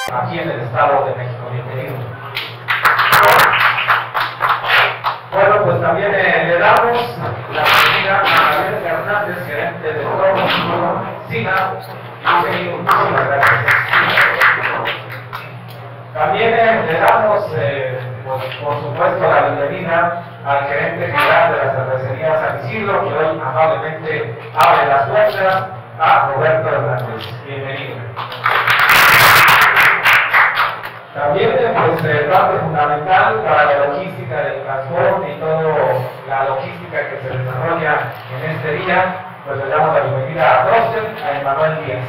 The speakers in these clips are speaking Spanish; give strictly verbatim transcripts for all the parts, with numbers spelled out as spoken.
aquí en el Estado de México. Bienvenido. Bueno, pues también eh, le damos la bienvenida a Javier Hernández, gerente de Domos SINA. Bienvenido, muchísimas gracias. También eh, le damos, eh, por, por supuesto, la bienvenida al gerente general de la cervecería San Isidro, que hoy amablemente abre las puertas, a Roberto Hernández. Bienvenido. También, pues, eh, parte fundamental para la logística del transporte y toda la logística que se desarrolla en este día, pues le damos la bienvenida a Prócer, a Emanuel Díaz.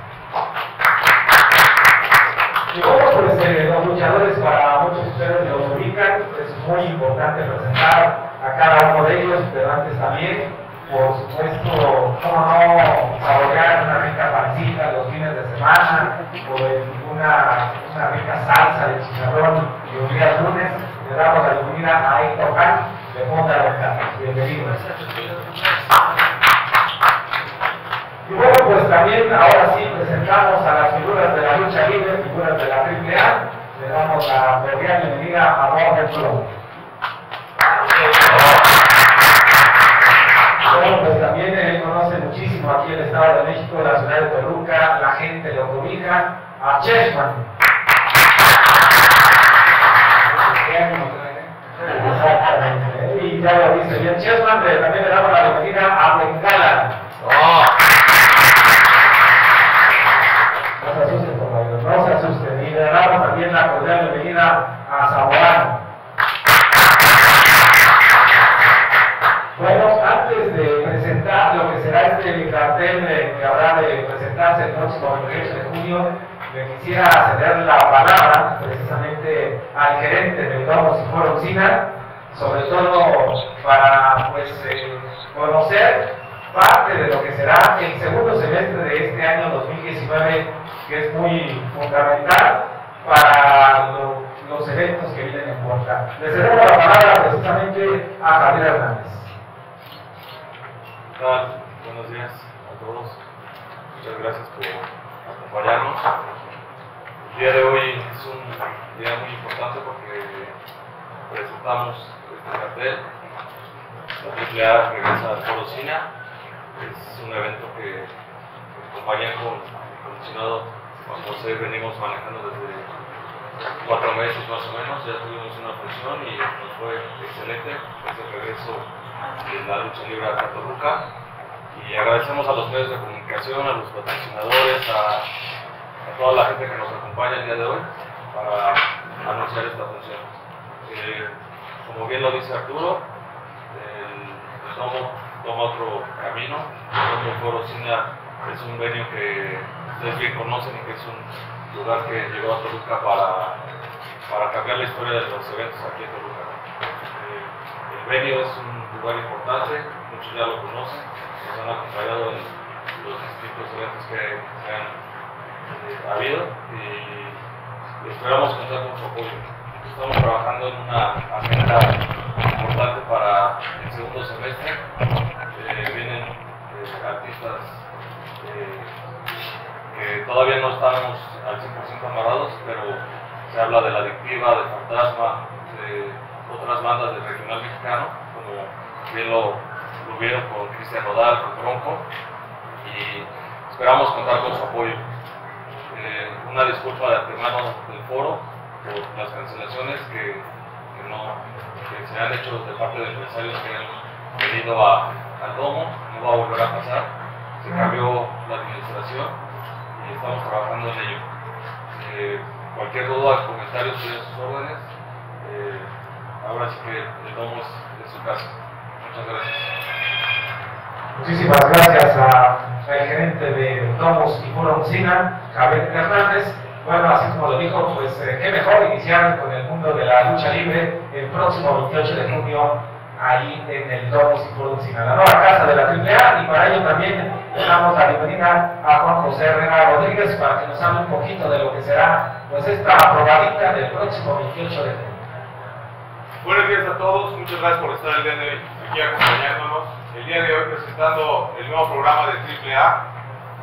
Y bueno, pues eh, los luchadores, para muchos de ustedes los ubican, es muy importante presentar a cada uno de ellos, pero antes también, por supuesto, cómo no saborear una rica pancita los fines de semana, o de una, una rica salsa de chicharrón y un día lunes. Le damos la bienvenida a Héctor Khan de Fonda Local. Bienvenidos. Y bueno, pues también ahora sí presentamos a las figuras de la lucha libre, figuras de la triple A. Le damos la cordial bienvenida a Robert Flores. Bueno, pues también él conoce muchísimo aquí el Estado de México, la ciudad de Toluca, la gente lo cobija, a Chessman. Exactamente, y ya lo dice bien Chessman, pero también le damos la bienvenida a Bengala. Oh. No se asusten, compañeros, no se asusten. Y le damos también la cordial bienvenida a Zamorano. Bueno, antes de presentar lo que será este cartel eh, que habrá de presentarse el próximo veintiocho de junio, le quisiera ceder la palabra precisamente al gerente del Domos y Foro SINA, sobre todo para pues, eh, conocer parte de lo que será el segundo semestre de este año dos mil diecinueve, que es muy fundamental para lo, los eventos que vienen en puerta. Le cedemos la palabra precisamente a Javier Hernández. ¿Qué tal? Buenos días a todos. Muchas gracias por acompañarnos. El día de hoy es un día muy importante porque presentamos este cartel. La triple A regresa al Foro SINA. Es un evento que, en compañía con el comisionado Juan José venimos manejando desde cuatro meses más o menos. Ya tuvimos una función y nos fue excelente. Es el regreso de la lucha libre a Toluca, y agradecemos a los medios de comunicación, a los patrocinadores, a, a toda la gente que nos acompaña el día de hoy para anunciar esta función. Eh, como bien lo dice Arturo, el, el Domo toma otro camino. El otro Foro SINA es un venue que ustedes bien conocen y que es un lugar que llegó a Toluca para, para cambiar la historia de los eventos aquí en Toluca. Eh, el venue es un lugar importante, muchos ya lo conocen, nos han acompañado en los distintos eventos que se han eh, habido y esperamos contar con su apoyo. Estamos trabajando en una agenda importante para el segundo semestre. Eh, vienen eh, artistas eh, que todavía no estamos al cien por ciento amarrados, pero se habla de La Adictiva, de Fantasma, de otras bandas del regional mexicano, como bien lo, lo vieron con Cristian Nodal, con Bronco, y esperamos contar con su apoyo. Eh, una disculpa de antemano del foro por las cancelaciones que, que, no, que se han hecho de parte de empresarios que han venido a, al Domo. No va a volver a pasar, se cambió la administración y estamos trabajando en ello. Eh, cualquier duda, comentarios, tienen sus órdenes. Eh, ahora sí que el Domo es de su casa. Muchas gracias. Muchísimas gracias al gerente de Domos y Foro SINA, Javier Hernández. Bueno, así como lo dijo, pues eh, qué mejor iniciar con el mundo de la lucha libre el próximo veintiocho de junio ahí en el Domos y Foro SINA, la nueva casa de la triple A, y para ello también le damos la bienvenida a Juan José Herrera Rodríguez para que nos hable un poquito de lo que será pues esta probadita del próximo veintiocho de junio. Buenos días a todos, muchas gracias por estar el día de hoy aquí acompañándonos. El día de hoy presentando el nuevo programa de triple A.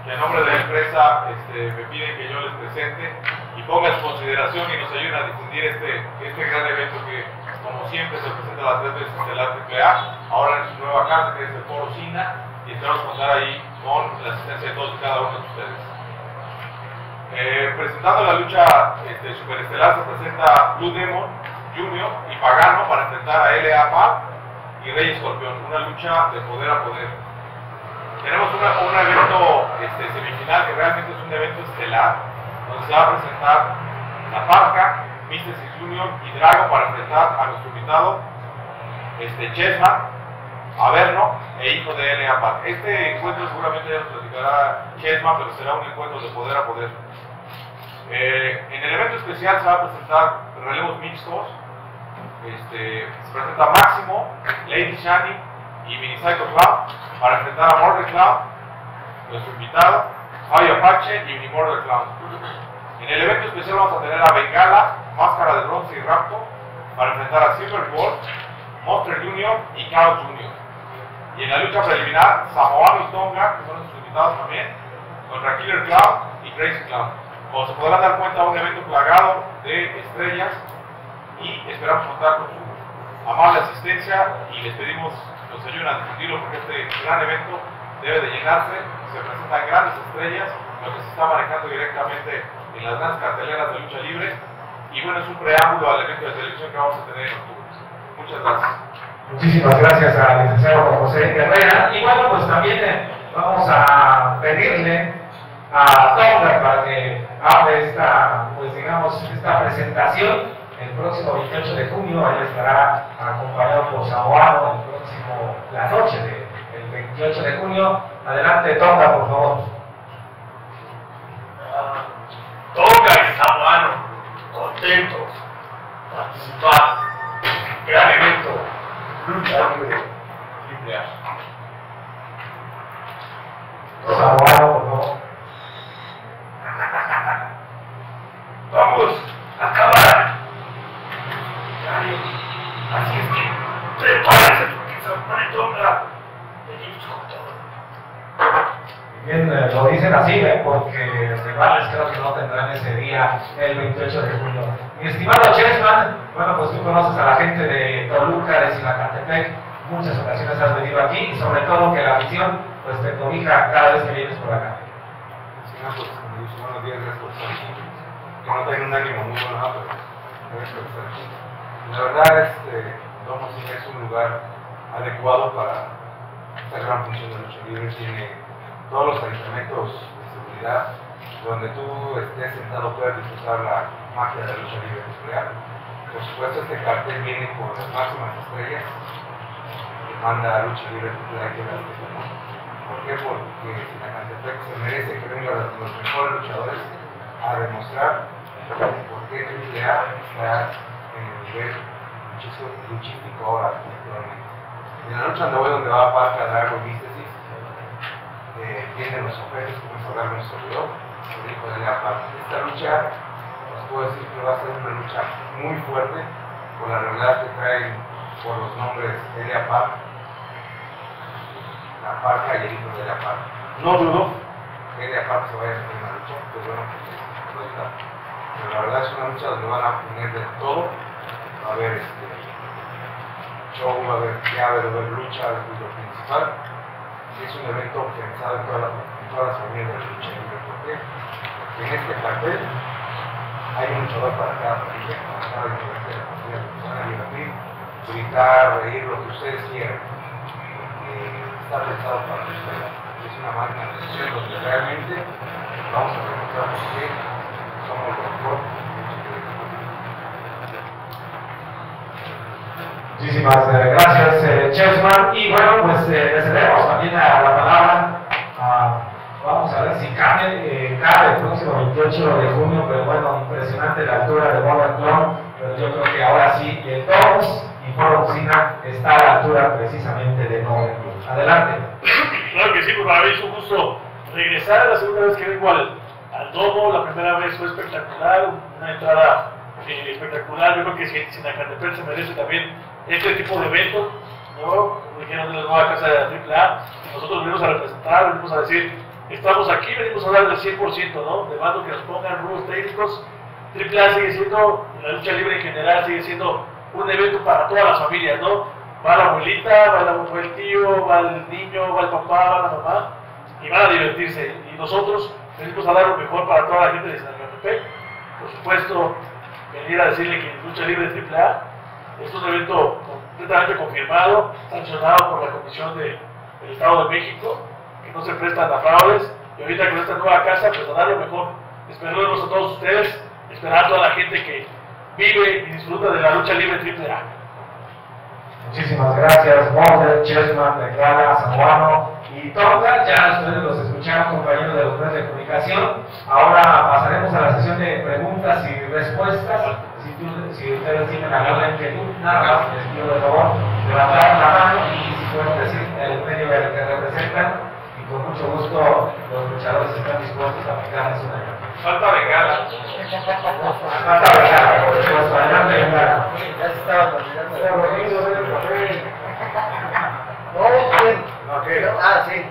que en nombre de la empresa este, me piden que yo les presente y ponga en su consideración y nos ayuden a difundir este, este gran evento que, como siempre, se presenta las tres veces de la triple A, ahora en su nueva casa, que es el Foro Sina, y esperamos contar ahí con la asistencia de todos y cada uno de ustedes. Eh, presentando la lucha este, superestelar se presenta Blue Demon Junior y Pagano para enfrentar a L A P y Rey Escorpión, una lucha de poder a poder. Tenemos una, un evento este, semifinal que realmente es un evento estelar, donde se va a presentar La Parca, Místesis Junior y Drago para enfrentar a nuestro invitado este, Chessman, Averno e hijo de L A P. Este encuentro seguramente ya nos platicará Chessman, pero será un encuentro de poder a poder. Eh, en el evento especial se va a presentar relevos mixtos. Este, se presenta Máximo, Lady Shani y Mini Psycho Clown para enfrentar a Murder Clown, nuestro invitado, Fabio Apache y Mini Murder Clown. En el evento especial vamos a tener a Bengala, Máscara de Bronce y Rapto para enfrentar a Silver Gold, Monster Junior y Chaos Junior. Y en la lucha preliminar, Samoano y Tonga, que son nuestros invitados también, contra Killer Clown y Crazy Clown. Como se podrán dar cuenta, un evento plagado de estrellas y esperamos contar con su amable asistencia y les pedimos que nos ayuden a difundirlo porque este gran evento debe de llenarse, se presentan grandes estrellas, lo que se está manejando directamente en las grandes carteleras de lucha libre y bueno, es un preámbulo al evento de televisión que vamos a tener en octubre. Muchas gracias. Muchísimas gracias al licenciado José Herrera y bueno, pues también eh, vamos a pedirle a Tonga para que hable esta, pues digamos, esta presentación el próximo veintiocho de junio. Él estará acompañado por Samoano el próximo, la noche del veintiocho de junio. Adelante, Tonga, por favor. Uh, Tonga y Samoano, contentos de participar en el gran evento Lucha Libre triple A. Samoano, por favor. Vamos a acabar. Así es que prepárense porque se pone Tonga. Venimos con todo. Bien, eh, lo dicen así, ¿eh? Porque rivales creo que no tendrán ese día el veintiocho de junio. Mi estimado Chessman, bueno, pues tú conoces a la gente de Toluca, de Zinacantepec, muchas ocasiones has venido aquí y sobre todo que la afición pues te cobija cada vez que vienes por acá. Sí, no, pues, buenos días, gracias por estar aquí. Que no tengo un ánimo muy bueno, pero gracias por estar aquí. La verdad, este, Domo Cine es un lugar adecuado para esta gran función de lucha libre. Tiene todos los aditamentos de seguridad, donde tú estés sentado puedes disfrutar la magia de la lucha libre nuclear. Por supuesto, este cartel viene con las máximas estrellas que manda lucha libre nuclear que las tenemos. ¿Por qué? Porque Zinacantepec se merece que vengan los mejores luchadores a demostrar por qué triple A está en el nivel luchístico ahora actualmente. En la lucha donde voy, donde va Parca, Drago y Místesis, eh, tienen los objetos como es hablar nuestro servidor, el hijo de la Parca. Esta lucha, os puedo decir que va a ser una lucha muy fuerte por la realidad que traen por los nombres Elia Park, La Parca y el hijo de la Parca. No dudo que Elia Park se vaya a hacer una lucha, pues bueno, pues está. Pero la verdad es una lucha donde van a poner de todo. Va a haber este, show, va a haber llave, va a haber lucha, va a haber lo principal. Y es un evento pensado en, toda la, en todas las familias de la lucha libre. ¿Por qué? Porque en este cartel hay un luchador para cada familia, para cada integrante de la familia, que van a divertir, gritar, reír, lo que ustedes quieran. Porque está pensado para ustedes. Es una máquina de acción donde realmente vamos a demostrar por qué somos los mejores. Muchísimas eh, gracias, eh, Chessman. Y bueno, pues eh, le cedemos también a la palabra. A, vamos a ver si cabe, eh, cabe el próximo veintiocho de junio, pero bueno, impresionante la altura de Border Clone. Pero yo creo que ahora sí, el Toms y Foro Cocina está a la altura precisamente de Border Clone. Adelante. Claro que sí, pues para mí es un gusto regresar. La segunda vez que vengo al, al Domo, la primera vez fue espectacular, una entrada eh, espectacular. Yo creo que Zinacantepec se merece también este tipo de eventos, ¿no? Como dijeron, de la nueva casa de la triple A, nosotros venimos a representar, venimos a decir estamos aquí, venimos a dar el cien por ciento, ¿no? De mando que nos pongan rudos técnicos. Triple A sigue siendo, la lucha libre en general sigue siendo un evento para todas las familias, ¿no? Va la abuelita, va, la, va el tío, va el niño, va el papá, va la mamá, y van a divertirse. Y nosotros venimos a dar lo mejor para toda la gente de Sinacantepec. Por supuesto, venir a decirle que lucha libre Triple A es un evento completamente confirmado, sancionado por la Comisión de, del Estado de México, que no se prestan a fraudes, y ahorita con esta nueva casa, pues a dar lo mejor. Esperamos a todos ustedes, esperar a toda la gente que vive y disfruta de la lucha libre Triple A. Muchísimas gracias, Walter, Chessman, Declara, Zamorano y Tonga. Ya ustedes los escucharon, compañeros de los medios de comunicación. Ahora pasaremos a la sesión de preguntas y respuestas. Si, tú, si ustedes tienen alguna inquietud, nada más les pido de favor levantar la mano y si pueden decir el medio al que representan, y con mucho gusto los luchadores están dispuestos a aplicarles una llave. Falta bengala. Falta bengala, por supuesto, adelante bengala. Ya se estaba terminando. No, bien. Ok. Ah, sí.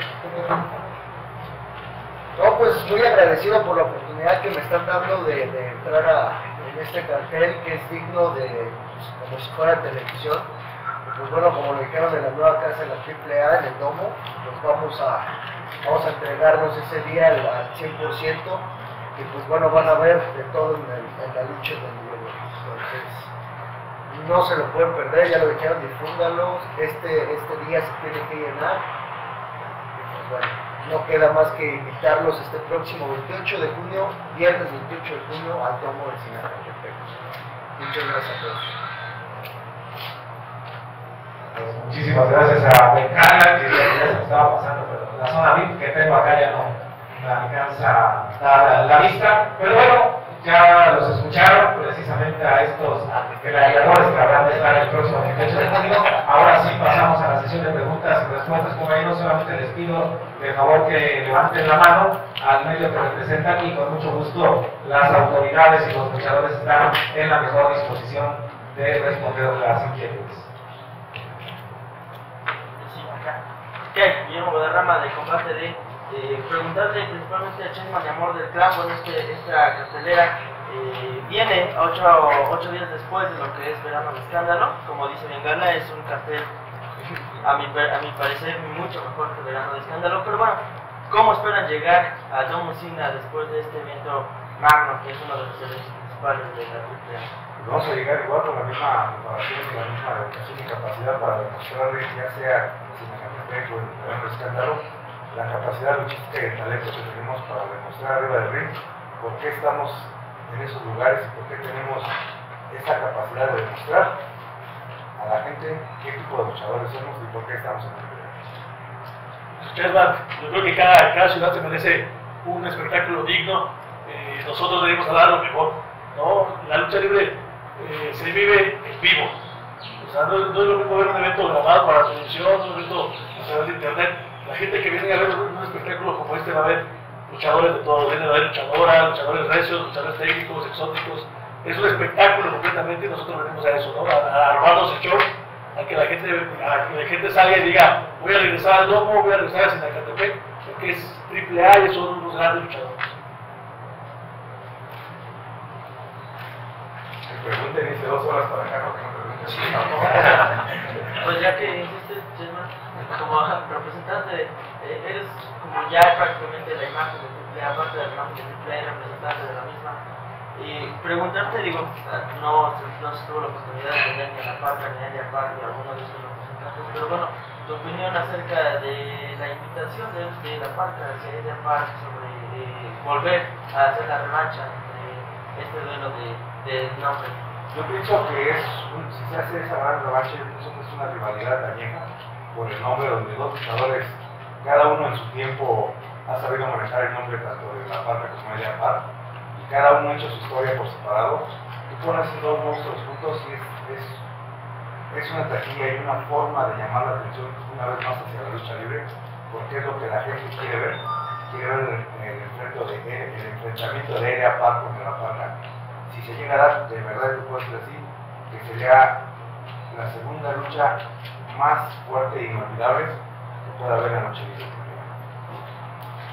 No, pues muy agradecido por la oportunidad que me están dando de, de entrar a, en este cartel que es digno de, pues, como si fuera televisión. Pues bueno, como lo dijeron en la nueva casa de la Triple A, en el domo, pues vamos a, vamos a entregarnos ese día al, al cien por ciento. Y pues bueno, van a ver de todo en, el, en la lucha del nivel. Entonces, no se lo pueden perder, ya lo dijeron, difúndanlo. Este, este día se tiene que llenar. Y pues bueno, no queda más que invitarlos este próximo veintiocho de junio, viernes veintiocho de junio, al domo de Sinacantepec. Muchas gracias a todos. Pues muchísimas gracias a Bencana, que ya, ya se me estaba pasando, pero la zona V I P que tengo acá ya no me alcanza a dar la vista. Pero bueno, ya los escucharon precisamente a estos gladiadores que habrán de estar el próximo veintiocho de junio. Ahora sí pasamos a la sesión de preguntas y respuestas. Compañeros, solamente les pido de favor que levanten la mano al medio que representan y con mucho gusto las autoridades y los luchadores están en la mejor disposición de responder las inquietudes. ¿Qué? Guillermo Guadarrama de Combate de eh, preguntarle principalmente a Chessman y Amor del Clan, bueno, este, esta cartelera eh, viene ocho, ocho días después de lo que es Verano de Escándalo. Como dice Bengala, es un cartel a mi, a mi parecer mucho mejor que Verano de Escándalo, pero bueno, ¿cómo esperan llegar a Domo Sina después de este evento magno que es uno de los eventos principales de la Triple A? Vamos a llegar igual con la misma preparación y la misma educación y capacidad para demostrarle, ya sea en Sinacantepec o en el escándalo, la capacidad logística y el talento que tenemos para demostrar arriba del ring por qué estamos en esos lugares y por qué tenemos esa capacidad de demostrar a la gente qué tipo de luchadores somos y por qué estamos en el ring. Chessman, yo creo que cada, cada ciudad se merece un espectáculo digno. Eh, nosotros debemos dar lo mejor, ¿no? La lucha libre eh, se vive en vivo. O sea, no, no es lo mismo ver un evento grabado para televisión, un evento a través de internet. La gente que viene a ver un, un espectáculo como este va a ver luchadores de todos, vienen a ver luchadoras, luchadores recios, luchadores técnicos, exóticos. Es un espectáculo completamente y nosotros venimos a eso, ¿no? A, a armarnos el show, a que la gente, a que la gente salga y diga, voy a regresar al domo, voy a regresar a Sinacantepec, porque es Triple A y son unos grandes luchadores. Pregunten, hice dos horas para acá, porque no pregunten. Pues ya que insiste, Chessman, como representante, eh, eres como ya prácticamente la imagen de Triple A, aparte de la imagen de Triple A, representante de la misma. Y preguntarte, digo, no, no se tuvo la oportunidad de tener ni a la Parca ni a Elia Park ni a alguno de sus representantes, pero bueno, tu opinión acerca de la invitación de, de la Parca hacia Elia Park sobre eh, volver a hacer la revancha de este duelo de, de nombre. Yo pienso que es, un, si se hace esa gran revancha, yo pienso que es una rivalidad añeja por el nombre, donde dos luchadores, cada uno en su tiempo ha sabido manejar el nombre tanto de la Parca como de la Parca, y cada uno ha hecho su historia por separado. Tú pones dos monstruos juntos y es, es, es una taquilla y una forma de llamar la atención una vez más hacia la lucha libre, porque es lo que la gente quiere ver, quiere ver el, el, enfrento de, el enfrentamiento de Elia Park contra la Parca. Si se llega a dar, de verdad yo puedo decir así, que sería la segunda lucha más fuerte e inolvidable que pueda haber en la noche libre.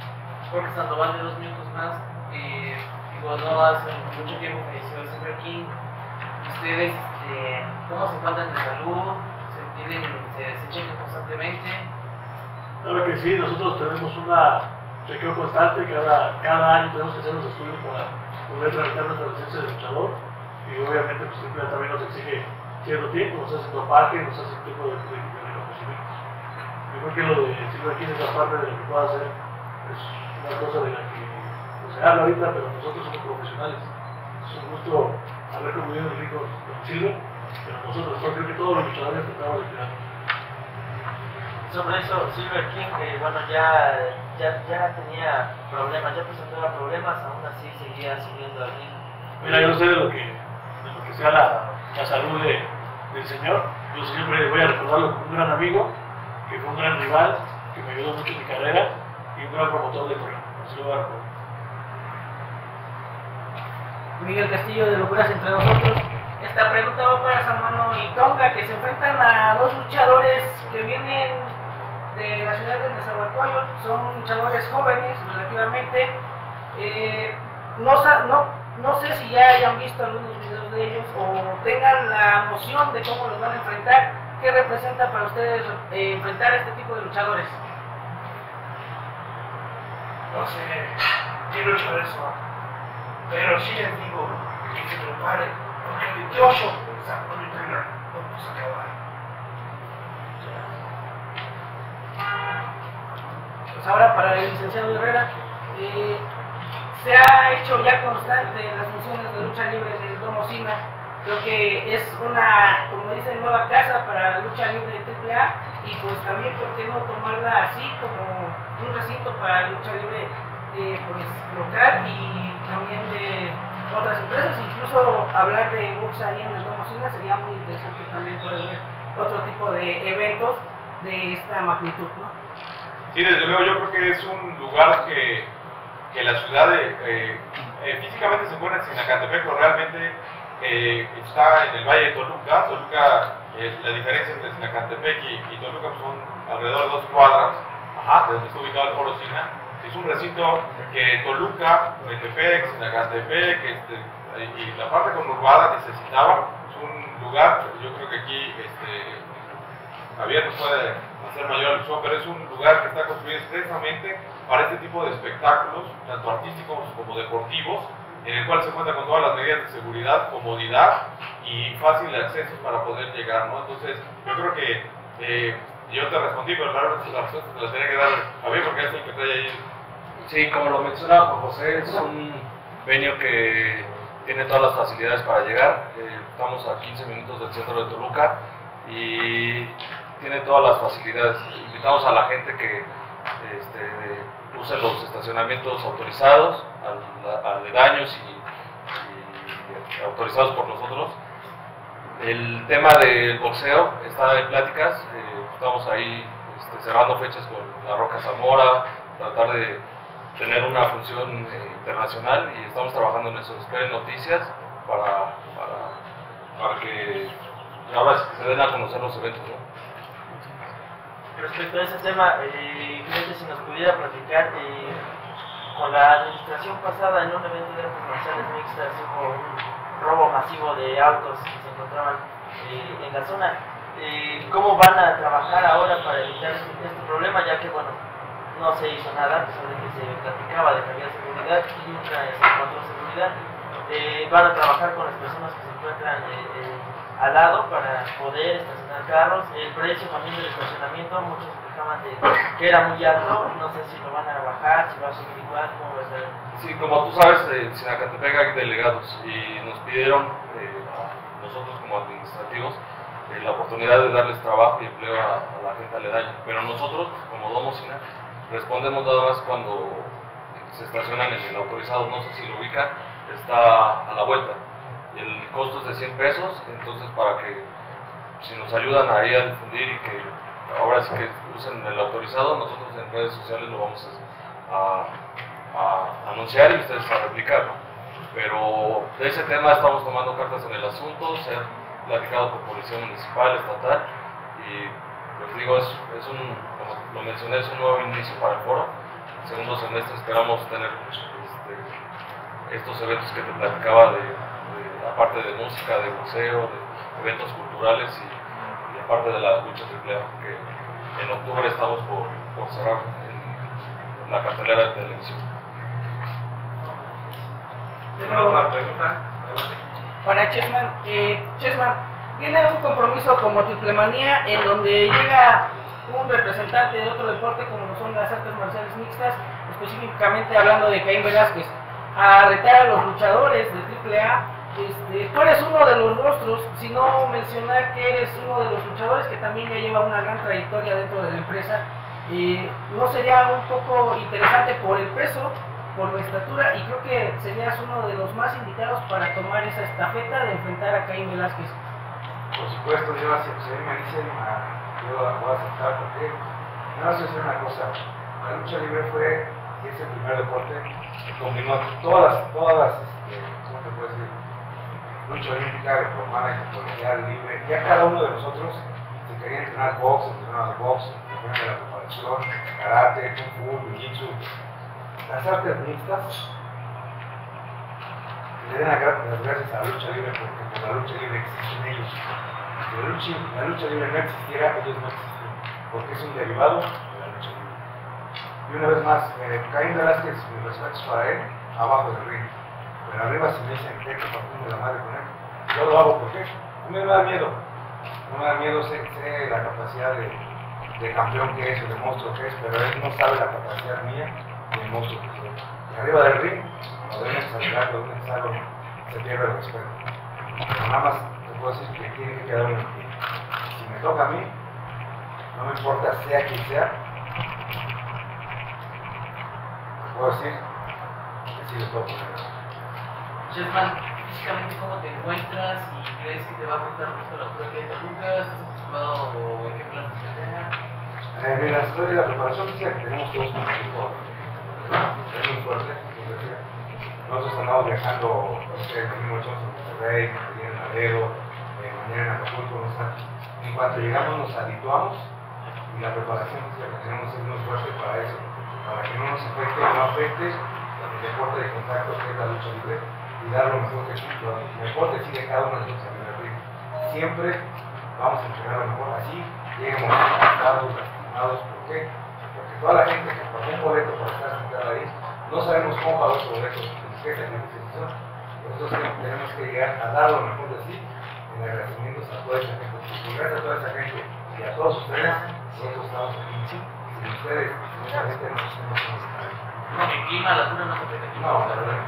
Jorge Sandoval de Dos Minutos Más. Eh, digo, no hace mucho tiempo falleció el Silver King. Ustedes, este, ¿cómo se encuentran de salud? ¿Se, tienen, se, se chequen constantemente? Claro que sí, nosotros tenemos una chequeo constante, cada, cada año tenemos que hacer los estudios para poder tramitar nuestra licencia de luchador y obviamente pues siempre también nos exige cierto tiempo, nos hace dopaje, nos hace tipo de, de, de reconocimiento. Yo creo que lo de Silver King es la parte de lo que pueda hacer, es una cosa de la que pues, se habla ahorita, pero nosotros somos profesionales. Es un gusto haber convivido en ricos con Silver, pero nosotros, yo creo que todos los luchadores tratamos de crear. Sobre eso, Silver King, eh, bueno, ya, ya, ya tenía problemas, ya presentaba problemas, aún así seguía siguiendo al ring. Mira, yo no sé de lo que, de lo que sea la, la salud de, del señor. Yo siempre voy a recordarlo como un gran amigo, que fue un gran rival, que me ayudó mucho en mi carrera y un gran promotor de correo. Así lo voy a recordar. Miguel Castillo de Locuras Entre Nosotros. Esta pregunta va para Samano y Tonga, que se enfrentan a dos luchadores que vienen de la ciudad de Nezahualcóyotl. Son luchadores jóvenes relativamente. Eh, no, no, no sé si ya hayan visto algunos videos de ellos o tengan la noción de cómo los van a enfrentar. ¿Qué representa para ustedes eh, enfrentar a este tipo de luchadores? No sé, quiero hecho eso, pero sí les digo que se preparen, porque el veintiocho de San Antonio Taylor vamos a acabar. Pues ahora para el licenciado Herrera, eh, se ha hecho ya constante las funciones de lucha libre de Domo Sina. Creo que es una, como dicen, nueva casa para la lucha libre de triple A y pues también, ¿por qué no tomarla así como un recinto para la lucha libre eh, pues, local y también de otras empresas? Incluso hablar de box ahí en el Domo Sina sería muy interesante también poder ver otro tipo de eventos de esta magnitud, ¿no? Sí, desde luego yo creo que es un lugar que, que la ciudad de, eh, eh, físicamente se encuentra en Sinacantepec, pero realmente eh, está en el Valle de Toluca. Toluca, eh, la diferencia entre Sinacantepec y, y Toluca pues, son alrededor de dos cuadras, ajá, de donde está ubicado el Foro Sina. Es un recinto que Toluca, Metepec, Sinacantepec este, y la parte conurbada necesitaba. Es un lugar, yo creo que aquí este, Javier nos puede hacer mayor alusión, pero es un lugar que está construido expresamente para este tipo de espectáculos, tanto artísticos como deportivos, en el cual se cuenta con todas las medidas de seguridad, comodidad y fácil acceso para poder llegar, ¿no? Entonces, yo creo que eh, yo te respondí, pero claro, las respuestas te las tenía que dar a mí porque es el que trae ahí. Sí, como lo menciona Juan José, es un venio que tiene todas las facilidades para llegar. Eh, estamos a quince minutos del centro de Toluca y tiene todas las facilidades. Invitamos a la gente que este, use los estacionamientos autorizados, aledaños y, y autorizados por nosotros. El tema del boxeo está en pláticas, eh, estamos ahí este, cerrando fechas con la Roca Zamora, tratar de tener una función eh, internacional y estamos trabajando en eso. Esperen noticias para, para, para que ahora se den a conocer los eventos, ¿no? Respecto a ese tema, eh, creo que si nos pudiera platicar, eh, con la administración pasada en un evento de artes marciales mixtas hubo un robo masivo de autos que se encontraban eh, en la zona. Eh, ¿Cómo van a trabajar ahora para evitar este, este problema? Ya que, bueno, no se hizo nada, a pesar de que se platicaba de que había seguridad y nunca se encontró seguridad. Eh, van a trabajar con las personas que se encuentran eh, eh, al lado para poder estacionar carros. El precio también del estacionamiento, muchos se quejaban de que era muy alto, no sé si lo van a bajar, si va a subir igual, cómo va a ser. Sí, como tú sabes, en Sinacantepec hay delegados y nos pidieron eh, a nosotros como administrativos eh, la oportunidad de darles trabajo y empleo a, a la gente aledaña, pero nosotros como Domo Sina respondemos nada más cuando se estacionan en el autorizado. No sé si lo ubican, está a la vuelta. El costo es de cien pesos, entonces para que si nos ayudan ahí a difundir y que ahora sí que usen el autorizado, nosotros en redes sociales lo vamos a, a, a anunciar y ustedes a replicar, ¿no? Pero de ese tema estamos tomando cartas en el asunto, se ha platicado con Policía Municipal, Estatal y les digo, es, es un, como lo mencioné, es un nuevo inicio para el foro. segundo semestre esperamos tener este, estos eventos que te platicaba de, de aparte de música, de boxeo, de eventos culturales y, y aparte de la lucha triple A, que en octubre estamos por, por cerrar en la cartelera de televisión. ¿Alguna pregunta? Para Chessman, eh, Chessman, tiene un compromiso como Triplemanía en donde llega un representante de otro deporte como lo son las artes marciales mixtas, específicamente hablando de Caín Velázquez, a retar a los luchadores de triple A. Este, tú eres uno de los rostros, si no mencionar que eres uno de los luchadores que también ya lleva una gran trayectoria dentro de la empresa. Eh, ¿No sería un poco interesante por el peso, por la estatura, y creo que serías uno de los más indicados para tomar esa estafeta de enfrentar a Caín Velázquez? Por supuesto, yo así, si me dicen, yo la voy a aceptar porque no vas a decir una cosa, la lucha libre fue, y es el primer deporte que combinó todas las, todas las, este, ¿cómo te puedo decir? Lucha olímpica, romana, colegial, libre, ya cada uno de nosotros, si quería entrenar box, entrenar box, depende de la preparación, karate, kung fu, jiu-jitsu, las artes mixtas, le den las gracias a la lucha libre porque por la lucha libre existen ellos. Si la lucha, la lucha libre no existiera, ellos no existen, porque es un derivado de la lucha libre. Y una vez más, eh, Caín Velázquez, mis respetos para él, abajo del ring. Pero arriba si me dicen que partimos de la madre con él, yo lo hago porque a mí no me da miedo. No me da miedo, sé, sé la capacidad de, de campeón que es, o de monstruo que es, pero él no sabe la capacidad mía del monstruo que soy. Y arriba del ring, cuando deben exagerar, cuando deben algo, se pierde el respeto. Pero nada más te puedo decir que tiene que quedar uno en pie. Si me toca a mí, no me importa sea quien sea, te puedo decir que sí le puedo poner. Chessman, físicamente, ¿cómo te encuentras y crees que te va a afectar mucho la altura que hay de Toluca? ¿Estás acostumbrado o en qué plan de pelea? Eh, mira, estoy la preparación física que tenemos todos un equipo es muy fuerte. Nosotros andamos viajando, no sé, venimos a Monterrey, en Laredo, eh, mañana en Acapulco, no sé. En cuanto llegamos nos habituamos y la preparación física que tenemos es muy fuerte para eso, para que no nos afecte o no afecte el deporte de contacto que es la lucha libre y dar lo mejor que lo mejor que sigue cada uno de nosotros en el ring. Siempre vamos a entregar lo mejor, así lleguemos cansados, lastimados. ¿Por qué? Porque toda la gente que pagó un boleto para estar sentada ahí, no sabemos cómo pagó ese boleto, qué sacrificio. Nosotros tenemos que llegar a dar lo mejor de sí en agradecimientos a toda esa gente. Y gracias a toda esa gente y a todos ustedes, nosotros estamos aquí. Sin ustedes, sin esa gente, nosotros no estamos aquí. No, el clima, la altura no se afecta aquí. No, la verdad.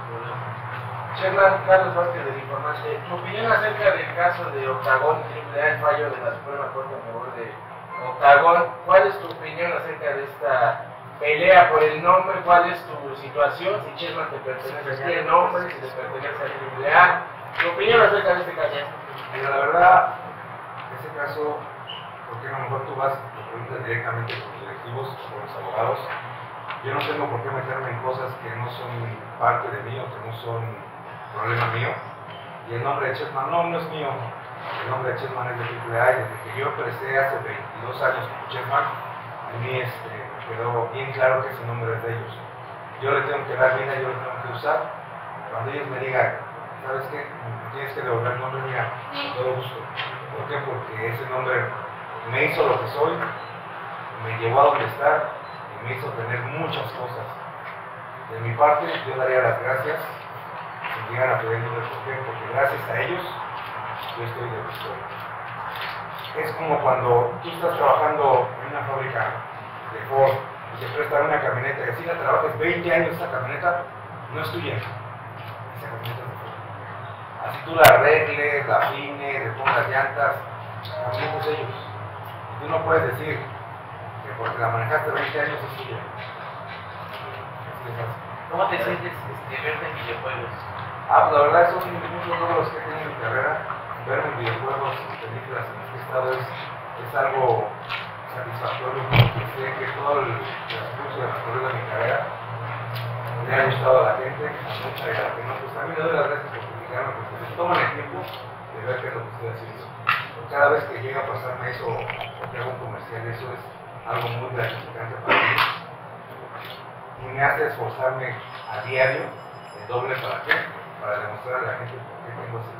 Chessman, Carlos Vázquez del Informante. Tu opinión acerca del caso de Octagón y triple A, el fallo de la Suprema Corte a favor de Octagón. ¿Cuál es tu opinión acerca de esta pelea por el nombre? ¿Cuál es tu situación? Si Chessman te pertenece a el nombre, si te pertenece a triple A. ¿Tu opinión acerca de este caso? Mira, la verdad, ese caso, porque a lo mejor tú vas y te preguntas directamente con los directivos, con los abogados. Yo no tengo por qué meterme en cosas que no son parte de mí o que no son problema mío. Y el nombre de Chessman no, no es mío. El nombre de Chessman es de triple A y desde que yo empecé hace veintidós años con Chessman, a mí este, quedó bien claro que ese nombre es de ellos. Yo le tengo que dar vida, yo lo tengo que usar. Cuando ellos me digan, ¿sabes qué? Me tienes que devolver el nombre, mira, con todo gusto. ¿Por qué? Porque ese nombre me hizo lo que soy, me llevó a donde estar y me hizo tener muchas cosas. De mi parte, yo daría las gracias si llegan a pedir el nombre. ¿Por qué? Porque gracias a ellos yo estoy de gusto. Es como cuando tú estás trabajando en una fábrica de Ford y te prestan una camioneta y así la trabajas veinte años, esa camioneta no es tuya. Esa camioneta es de Ford. Así tú la arregles, la afines, le pongas llantas, la camioneta es de ellos. Y tú no puedes decir que porque la manejaste veinte años es tuya. Así es así. ¿Cómo te sientes este, verte en videojuegos? Ah, pues la verdad son muchos logros que he tenido en mi carrera. Verme en videojuegos, en películas en este estado es, es algo satisfactorio porque sé que todo el transcurso de recorrido de mi carrera le ha gustado a la gente, a mucha y a la que no. Pues también le doy las gracias por criticarme porque se toman el tiempo de ver qué es lo que estoy haciendo. Cada vez que llega a pasarme eso o que hago un comercial, eso es algo muy gratificante para mí. y me hace esforzarme a diario el doble para qué, para demostrar a la gente por qué tengo ese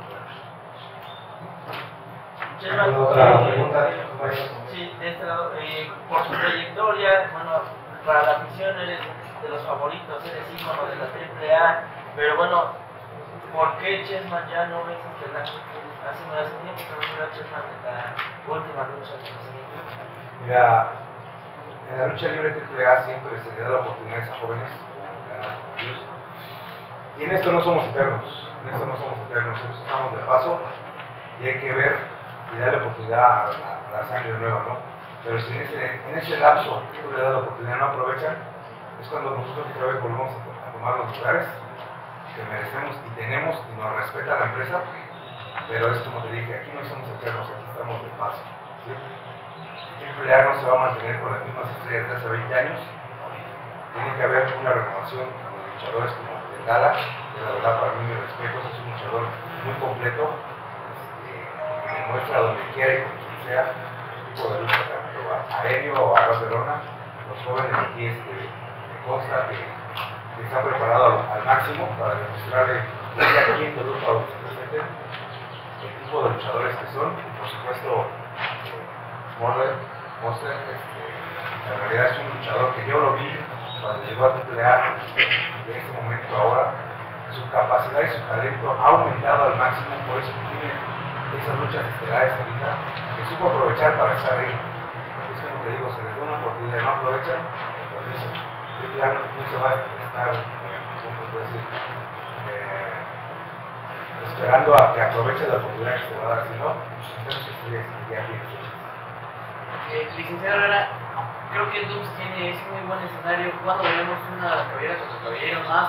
Chema, Otra pregunta. sí, de este lado, eh, por su trayectoria, bueno, para la afición eres de los favoritos, eres ícono de la triple A, pero bueno, ¿por qué Chessman ya no es estelar? Hace un hace tiempo que no era Chessman en la última lucha de los Mira, en la lucha libre triple A siempre se le da la oportunidad a jóvenes como ganar con ellos. Y en esto no somos eternos, en esto no somos eternos, nosotros estamos de paso y hay que ver y darle oportunidad a, a, a la sangre nueva, ¿no? Pero si en ese, en ese lapso que tú le das la oportunidad no aprovechan, es cuando nosotros otra vez volvemos a, a tomar los lugares que merecemos y tenemos y nos respeta la empresa, pero es como te dije, aquí no somos eternos, aquí estamos de paso, ¿sí? El triple A no se va a mantener con las mismas estrellas de hace veinte años, tiene que haber una renovación a los luchadores como de Gala, que la verdad para mí mi respeto, es un luchador muy completo, este, que demuestra donde quiera y con quien sea, el tipo de lucha, tanto aéreo o a Barcelona, los jóvenes aquí este, me consta que, que se han preparado al, al máximo para demostrarle desde aquí en Toluca o se presenten el tipo de luchadores que son, y por supuesto Monster, Monster este, en realidad es un luchador que yo lo vi cuando llegó a triple A y en ese momento ahora su capacidad y su talento ha aumentado al máximo, por eso tiene esas luchas estelares ahorita que supo aprovechar para estar ahí. Es como te digo, se les da una oportunidad y no aprovechan, pues eso, triple A no, no se va a estar, ¿cómo puedo decir? Eh, esperando a que aproveche la oportunidad que se va a dar, si no, entonces estrellas ya tiene. Eh, licenciado Herrera, creo que el Dux tiene es un muy buen escenario. ¿Cuándo veremos una cabellera con los caballeros más?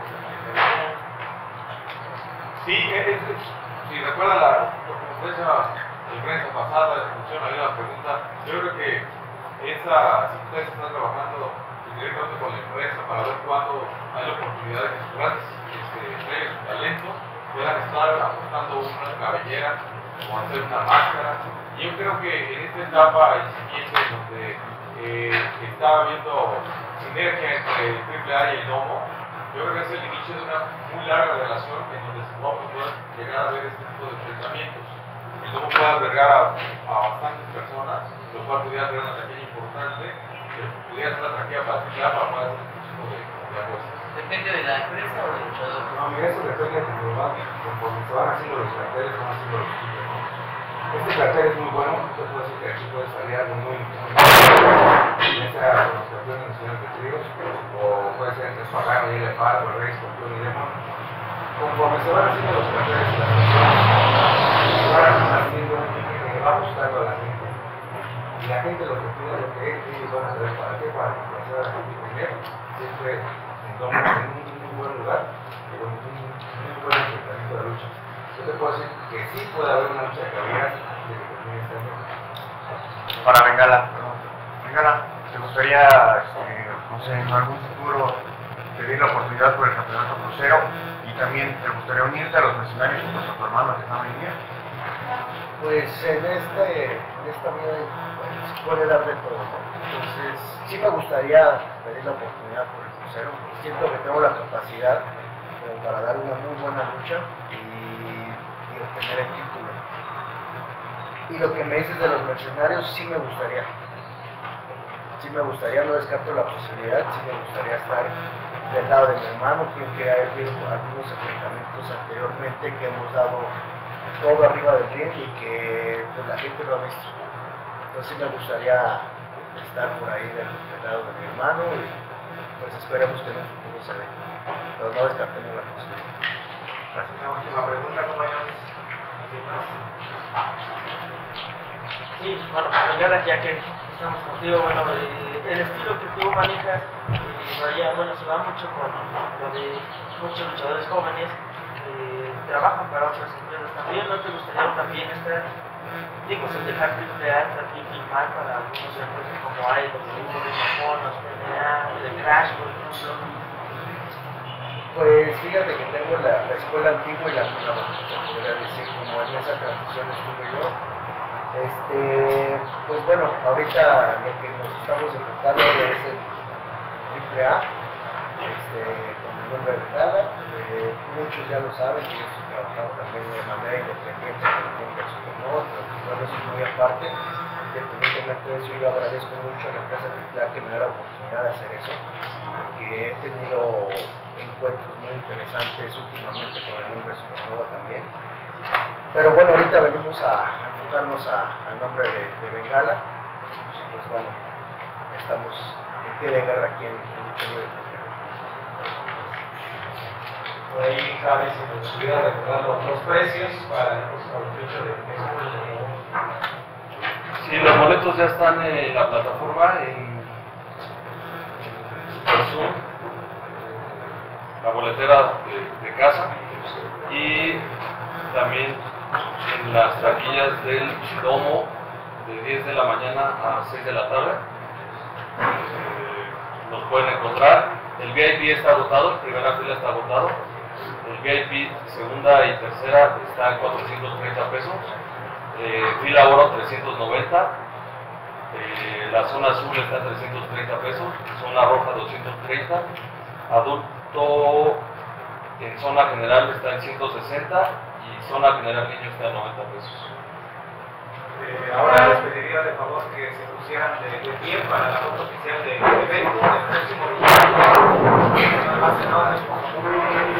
Sí, es, es, si recuerda la conferencia de prensa pasada, la discusión, había una pregunta. Yo creo que esa, si ustedes están trabajando directamente con la empresa para ver cuándo hay la oportunidad de que sus grandes este, estrellas, su talento, puedan estar apostando una cabellera o hacer una máscara. Y yo creo que en esta etapa incipiente donde eh, está habiendo sinergia entre el triple A y el Domo, yo creo que es el inicio de una muy larga relación en donde se va a poder llegar a ver este tipo de enfrentamientos. El Domo puede albergar a, a bastantes personas, lo cual pudiera tener una taquilla importante, que pudiera ser atractiva para el triple A para poder hacer este tipo de, de apuestas. ¿Depende de la empresa o del luchador? No, mira, eso depende de cómo va, conforme se van haciendo los carteles, van haciendo los equipos, ¿no? Este cartel es muy bueno, te puedo decir que aquí puede salir algo muy importante, ya sea con los campeones nacionales de tríos, o puede ser entre Pagano y L F A, o Reyes, Campeón y Demon. Conforme se van haciendo los carteles y las canciones, se van haciendo que va gustando a la gente. Y la gente lo que pide, lo que ellos van a saber para qué, para complacer a la gente primero, siempre en un muy buen lugar, con un muy buen enfrentamiento de luchas. Yo te puedo decir que sí puede haber una lucha de caballeras de que termine este año. Para Bengala, Bengala, ¿te gustaría, este, no sé, en algún futuro pedir la oportunidad por el campeonato crucero? Y también te gustaría unirte a los mercenarios junto a tu hermano que está en línea. Pues en, este, en esta vida pues, se puede dar de todo, ¿no? Entonces sí me gustaría pedir la oportunidad por el crucero. Siento que tengo la capacidad como para dar una muy buena lucha y obtener el título. Y lo que me dices de los mercenarios, sí me gustaría. Sí me gustaría, no descarto la posibilidad, sí me gustaría estar del lado de mi hermano, creo que ha habido algunos enfrentamientos anteriormente que hemos dado todo arriba del ring y que pues, la gente lo ha visto. Entonces sí me gustaría estar por ahí del, del lado de mi hermano y pues esperemos que en el futuro se dé. Pero no descartemos la posibilidad. Gracias. Una última pregunta, compañeros. Sí, bueno, Bengala, ya que estamos contigo, bueno, eh, el estilo que tú manejas, eh, vaya, bueno, se va mucho con lo de muchos luchadores jóvenes, eh, trabajan para otras empresas también, ¿no te gustaría también estar, digo, sin dejar triple A, estar aquí filmar para algunas empresas como hay, los grupos de Japón, los P N A, el Crash, por ejemplo? Pues fíjate que tengo la, la escuela antigua y la nueva, podría decir, como en esa transición estuve yo. Este, pues bueno, ahorita lo que nos estamos enfrentando es el triple A, este, con el nombre de Bengala. Eh, muchos ya lo saben, yo estoy trabajando también de manera independiente con el nombre de Supernova, pero bueno, eso es muy aparte. Independientemente de eso, yo agradezco mucho a la empresa Triple A que me da la oportunidad de hacer eso, porque he tenido encuentros muy interesantes últimamente con el nombre de Supernova también. Pero bueno, ahorita venimos a enfocarnos a, al nombre de, de Bengala. Pues bueno, estamos en pie de guerra aquí en el interior. Por ahí, Javi, si nos pudiera recordar los, los precios para el próximo veintiocho de junio. Sí, los boletos ya están en la plataforma, en Zoom, la boletera de, de casa, y también en las taquillas del domo de diez de la mañana a seis de la tarde. Eh, nos pueden encontrar. El V I P está agotado, primera fila está agotado. El V I P segunda y tercera está en cuatrocientos treinta pesos. Eh, fila oro trescientos noventa. Eh, la zona azul está en trescientos treinta pesos. Zona roja doscientos treinta. Adulto en zona general está en ciento sesenta. Y zona general niño está en noventa pesos. Eh, ahora les pediría de favor que se pusieran de, de pie para la foto oficial del evento del próximo veintiocho. Nada más enormes, por favor.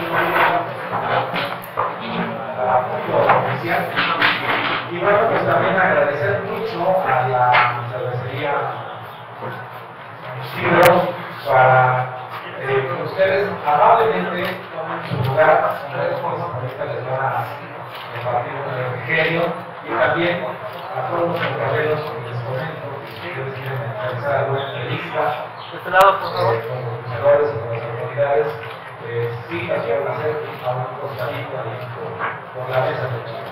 La foto oficial. Y bueno, pues también agradecer mucho a la cervecería Siglo para eh, que ustedes amablemente tomen su lugar. Ahorita les van a compartir un refrigerio. Y también a todos los compañeros que les comento que si ustedes quieren realizar alguna entrevista De este lado, por favor. eh, con los profesores o con las autoridades, eh, sí las pueden hacer a un costadito ahí por, por la mesa de